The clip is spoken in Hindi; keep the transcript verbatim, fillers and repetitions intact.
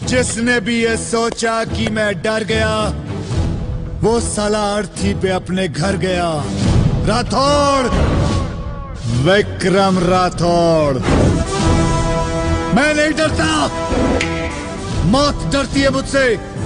जिसने भी ये सोचा कि मैं डर गया वो साला अर्थी पे अपने घर गया। राठौड़, विक्रम राठौड़। मैं नहीं डरता, मौत डरती है मुझसे।